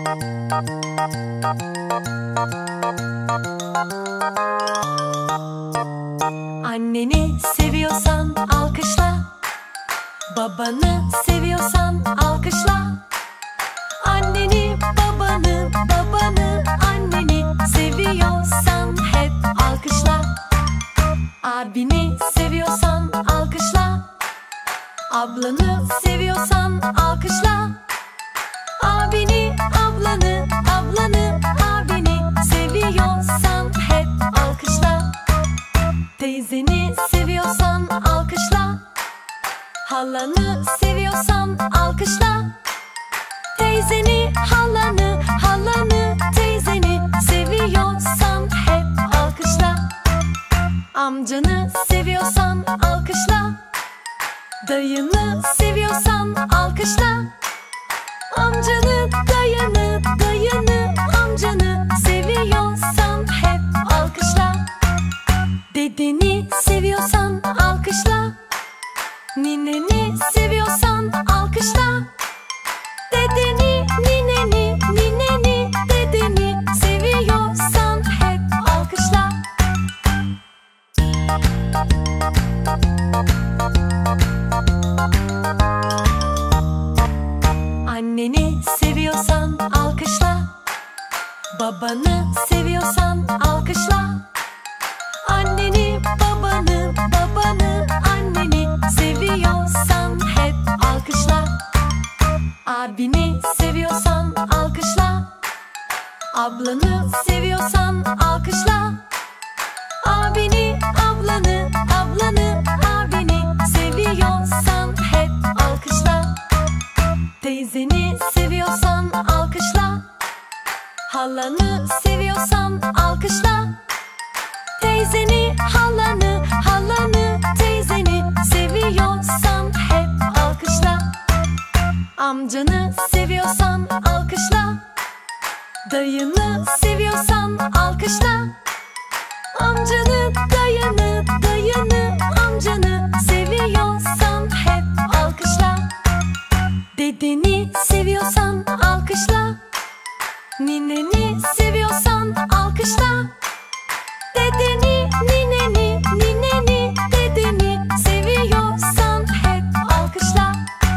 Anneni seviyorsan alkışla. Babanı seviyorsan alkışla. Anneni, babanı, anneni seviyorsan hep alkışla. Abini seviyorsan alkışla. Ablanı seviyorsan alkışla. Abini, ablanı, abini seviyorsan hep alkışla. Teyzeni seviyorsan alkışla. Halanı seviyorsan alkışla. Teyzeni, halanı, teyzeni seviyorsan hep alkışla. Amcanı seviyorsan alkışla. Dayını seviyorsan alkışla. Amcanı, dayını, amcanı seviyorsan hep alkışla. Dedeni seviyorsan alkışla. Nineni seviyorsan alkışla. Dedeni, nineni, dedeni seviyorsan hep alkışla. Anneni seviyorsan alkışla. Babanı seviyorsan alkışla. Anneni, babanı, anneni seviyorsan hep alkışla. Abini seviyorsan alkışla. Ablanı seviyorsan alkışla. Abini, ablanı, abini seviyorsan hep alkışla. Teyzeni seviyorsan alkışla. Halanı seviyorsan alkışla. Teyzeni, halanı, teyzeni seviyorsan hep alkışla. Amcanı seviyorsan alkışla. Dayını seviyorsan alkışla. Amcanı, dayını, amcanı seviyorsan hep alkışla. Dedeni seviyorsan alkışla. Nineni seviyorsan alkışla. Dedeni, nineni, dedeni seviyorsan hep alkışla.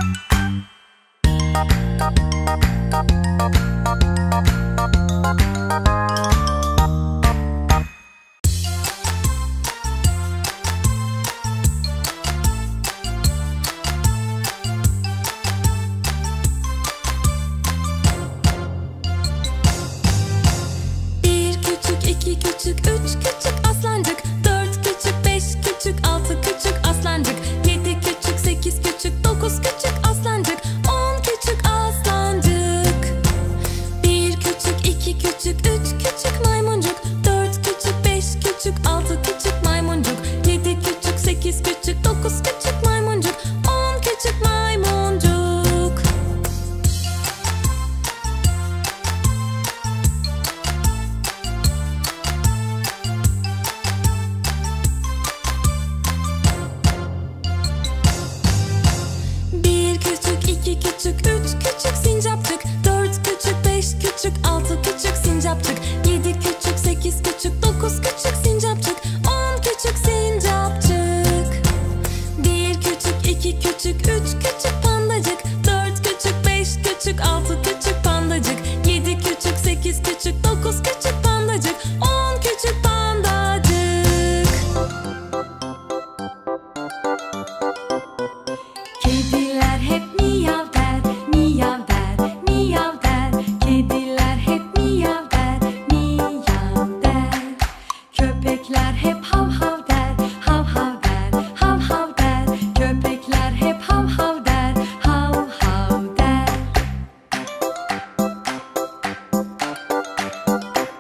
İki küçük, üç küçük aslancık, dört küçük, beş küçük, altı küçük aslancık, yedi küçük, sekiz küçük, dokuz küçük aslancık, 10 küçük aslancık. Bir küçük, iki küçük, üç küçük maymuncuk, dört küçük, beş küçük, altı küçük maymuncuk, yedi küçük, sekiz küçük, dokuz küçük maymuncuk, 10 küçük maymuncuk. İki küçük, üç küçük sincapçık, dört küçük, beş küçük, altı küçük sincapçık, yedi küçük, sekiz küçük, dokuz küçük sincapçık, 10 küçük sincapçık. Bir küçük, iki küçük, üç küçük pandacık, dört küçük, beş küçük, altı küçük pandacık, yedi küçük, sekiz küçük, dokuz küçük pandacık, 10 küçük pandacık. Kediler hep miyav der, miyav der, miyav der. Kediler hep miyav der, miyav der. Köpekler hep hav hav der, hav hav der, hav hav der. Köpekler hep hav hav der, hav hav der.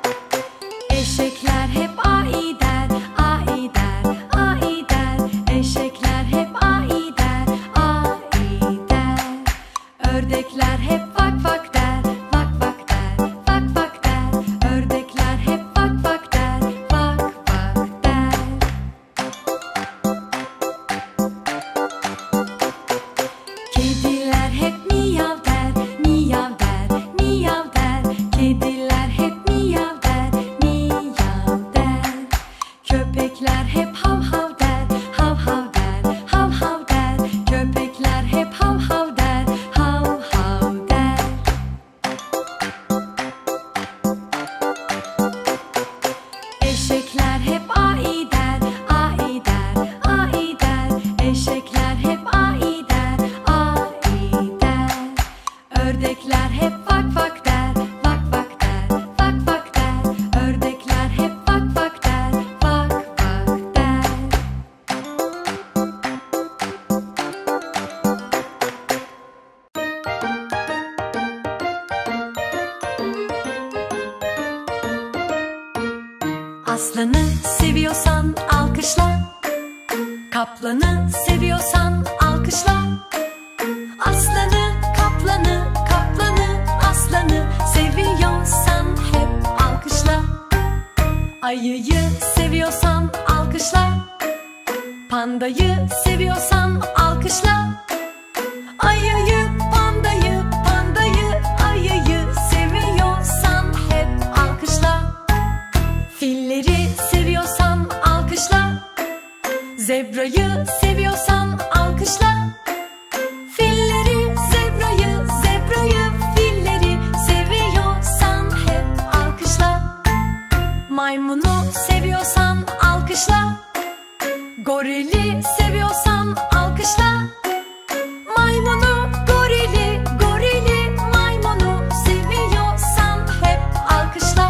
Aslanı seviyorsan alkışla. Kaplanı seviyorsan alkışla. Aslanı, kaplanı, kaplanı, aslanı seviyorsan hep alkışla. Ayıyı seviyorsan alkışla. Pandayı seviyorsan alkışla. Ayıyı, pandayı, pandayı, ayıyı seviyorsan hep alkışla. Filleri seviyorsan alkışla. Zebrayı seviyorsan alkışla. Filleri, zebrayı, zebrayı, filleri seviyorsan hep alkışla. Maymunu seviyorsan alkışla. Gorili seviyorsan alkışla. Maymunu, gorili, gorili, maymunu seviyorsan hep alkışla.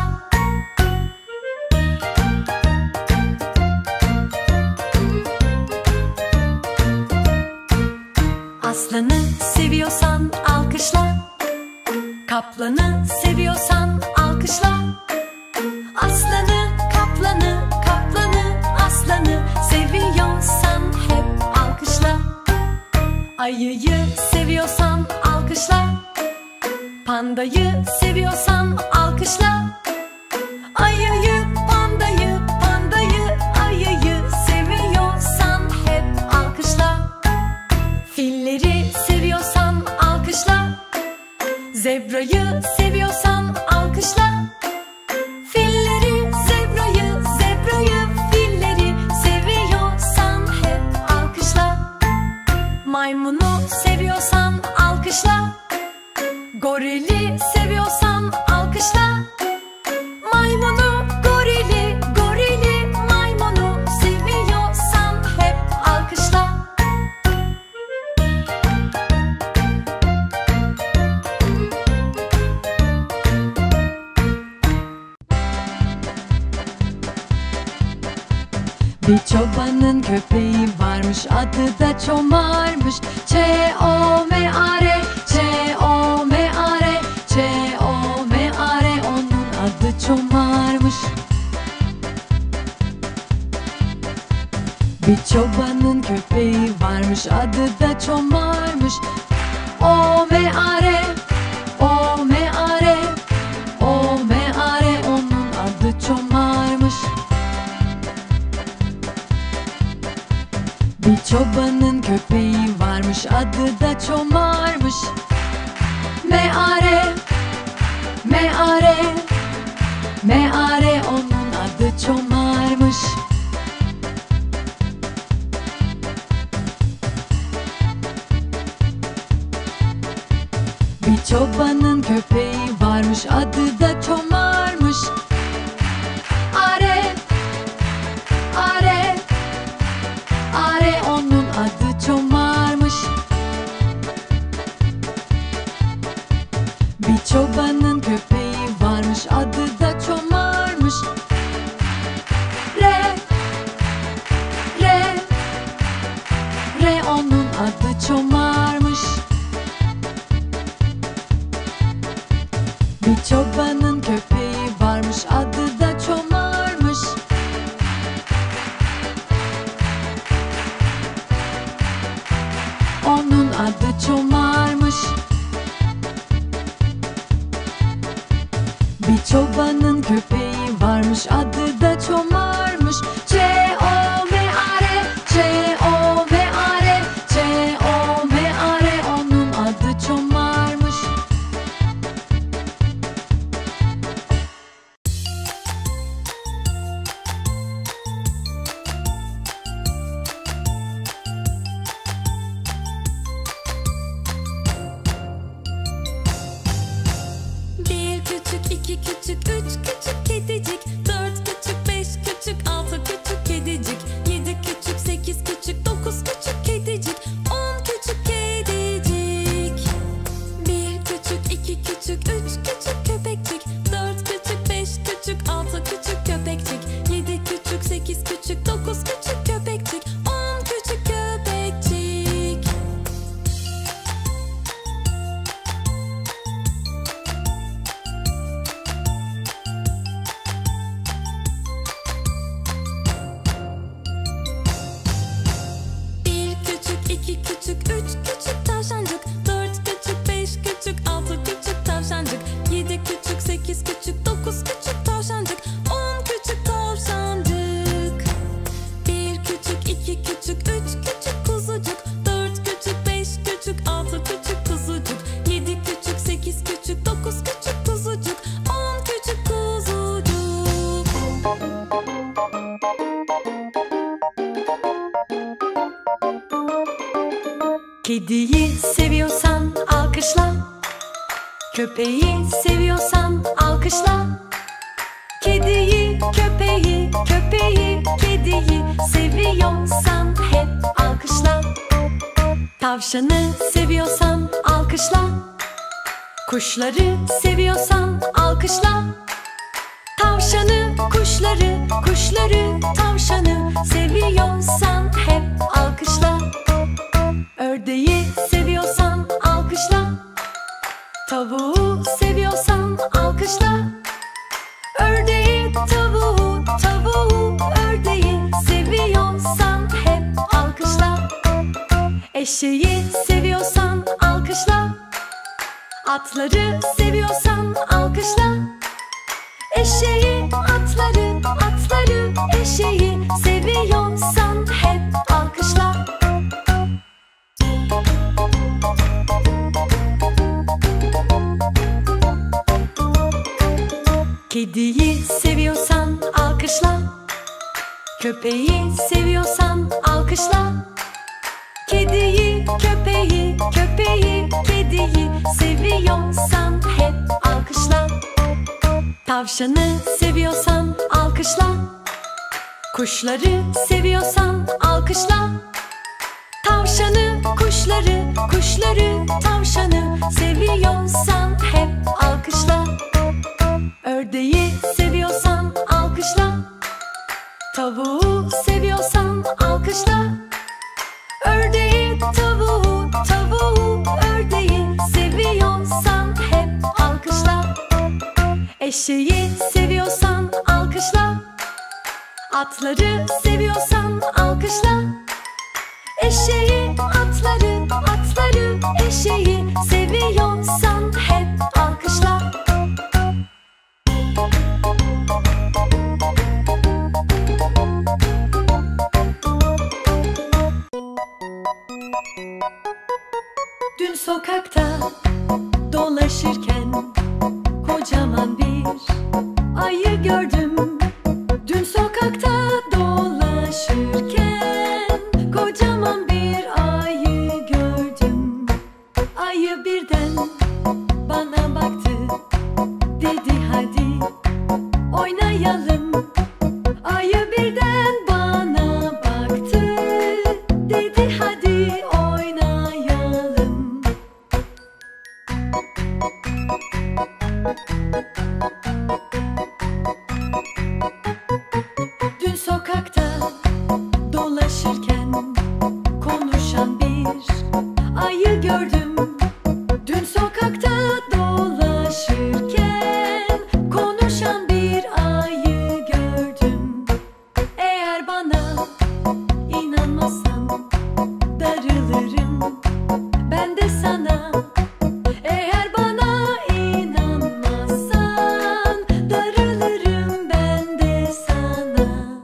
Aslanı seviyorsan alkışla. Kaplanı seviyorsan alkışla. Aslanı, kaplanı, kaplanı, aslanı seviyorsan hep alkışla. Ayıyı seviyorsan alkışla. Pandayı seviyorsan alkışla. Ayıyı, pandayı, pandayı, ayıyı seviyorsan hep alkışla. Filleri seviyorsan alkışla. Zebrayı seviyorsan alkışla. Filleri, zebrayı, zebrayı, filleri seviyorsan hep alkışla. Maymunu seviyorsan alkışla. Gorili seviyorsan alkışla. Maymunu, gorili, gorili, maymunu seviyorsan hep alkışla. Bir çobanın köpeği varmış, adı da Çomar'mış. Ç-O-M-A-R, Ç-O-M-A-R, Ç-O-M-A-R, onun adı Çomar'mış. Bir çobanın köpeği varmış, adı da Çomar'mış. O-M-A-R, O-M-A-R, O-M-A-R, onun adı Çomar'mış. Bir çobanın köpeği varmış, adı da Çomar'mış. Me-are, me-are, me-are, onun adı Çomar'mış. Bir çobanın köpeği varmış, adı da Çomar'mış. Are, are, are, onun adı Çomar'mış. Bir çobanın köpeği varmış, adı da Çomar'mış. Re, re, re, onun adı Çomar'mış. Bir çobanın köpeği varmış, adı da Çomar'mış. Onun adı Çomar'mış. Bir çobanın köpeği varmış, adı da Çomar'mış. Ç-O-M-A-R, Ç-O-M-A-R, Ç-O-M-A-R, onun adı Çomar'mış. Bir küçük, iki küçük, üç küçük kedicik, dört küçük, beş küçük, altı küçük kedicik, yedi küçük, sekiz küçük, dokuz küçük kedicik, 10 küçük kedicik. Bir küçük, iki küçük, üç küçük köpekçik, dört küçük, beş küçük, altı küçük köpekçik, yedi küçük, sekiz küçük, dokuz küçük köpekçik, 10 küçük köpekçik. Dokuz küçük kuzucuk, 10 küçük kuzucuk. Kediyi seviyorsan alkışla. Köpeği seviyorsan alkışla. Kediyi, köpeği, köpeği, kediyi seviyorsan hep alkışla. Tavşanı seviyorsan alkışla. Kuşları seviyorsan alkışla. Tavşanı, kuşları, kuşları, tavşanı seviyorsan hep alkışla. Ördeği seviyorsan alkışla. Tavuğu seviyorsan alkışla. Ördeği, tavuğu, tavuğu, ördeği seviyorsan hep alkışla. Eşeği seviyorsan alkışla. Atları seviyorsan alkışla. Eşeği, atları, atları, eşeği seviyorsan hep alkışla. Kediyi seviyorsan alkışla. Köpeği seviyorsan alkışla. Kediyi, köpeği, köpeği, kediyi seviyorsan hep alkışla. Tavşanı seviyorsan alkışla. Kuşları seviyorsan alkışla. Tavşanı, kuşları, kuşları, tavşanı seviyorsan hep alkışla. Ördeği seviyorsan alkışla. Tavuğu seviyorsan alkışla. Ördeği, tavuğu, tavuğu, ördeği seviyorsan hep alkışla. Eşeği seviyorsan alkışla. Atları seviyorsan alkışla. Eşeği, atları, atları, eşeği seviyorsan hep alkışla. Dün sokakta dolaşırken kocaman bir ayı gördüm. Dün sokakta dolaşırken kocaman bir ayı gördüm. Ayı birden bana baktı, dedi hadi oynayalım. Ayı birden bana baktı, dedi hadi oynayalım. Dün sokakta dolaşırken konuşan bir ayı gördüm. Dün sokakta dolaşırken konuşan bir ayı gördüm. Eğer bana inanmazsan darılırım ben de sana. Eğer bana inanmazsan darılırım ben de sana.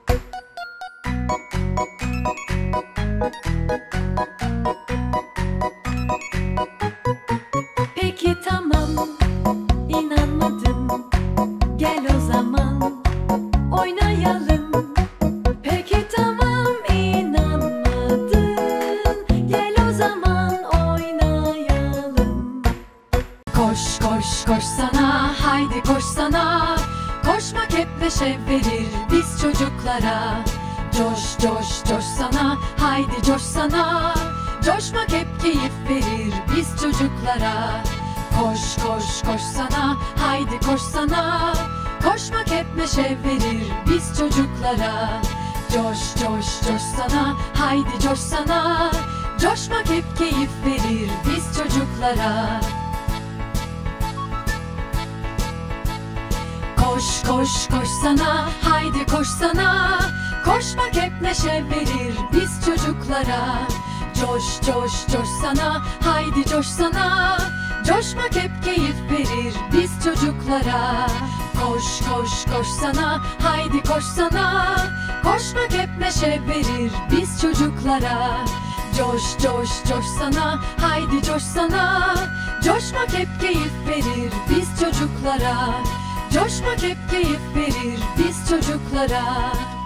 Peki tamam, inanmadım. Gel o zaman oynayalım. Peki tamam, inanmadın. Gel o zaman oynayalım. Koş koş koş sana, haydi koş sana. Koşmak hep neşe verir biz çocuklara. Coş coş coş sana, haydi coş sana. Coşmak hep keyif verir biz çocuklara. Koş koş koş sana, haydi koş sana. Koşmak hep neşe verir biz çocuklara. Coş coş coş sana, haydi coş sana. Coşmak hep keyif verir biz çocuklara. Koş koş koş sana, haydi koş sana. Koşmak hep neşe verir biz çocuklara. Coş coş coş sana, haydi coş sana. Coşmak hep keyif verir biz çocuklara. Koş koş koş sana, haydi koş sana. Koşmak hep neşe verir biz çocuklara. Coş coş coşsana, haydi coşsana. Coşmak hep keyif verir biz çocuklara. Coşmak hep keyif verir biz çocuklara.